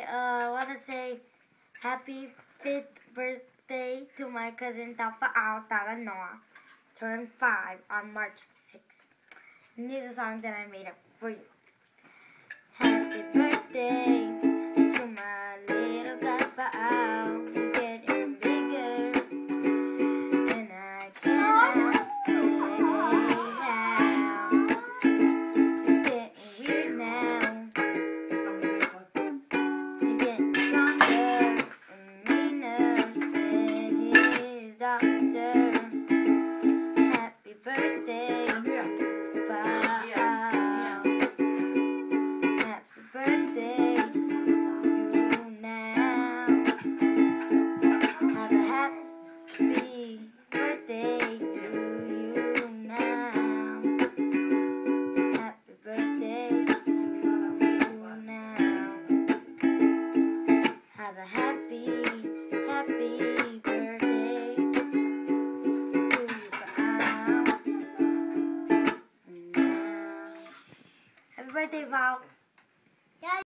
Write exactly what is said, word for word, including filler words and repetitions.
uh, want to say happy fifth birthday to my cousin Taufaao turned five on March sixth. And here's a song that I made up for you. Happy birthday to my little taufaao. He's getting bigger, and I cannot say how. It's getting weird now. He's getting stronger, and meaner, said his doctor. Happy birthday, taufaao. Birthday to you now. Have a happy birthday to you now. Happy birthday to you now. Have a happy, happy birthday to you now. Happy birthday, Val.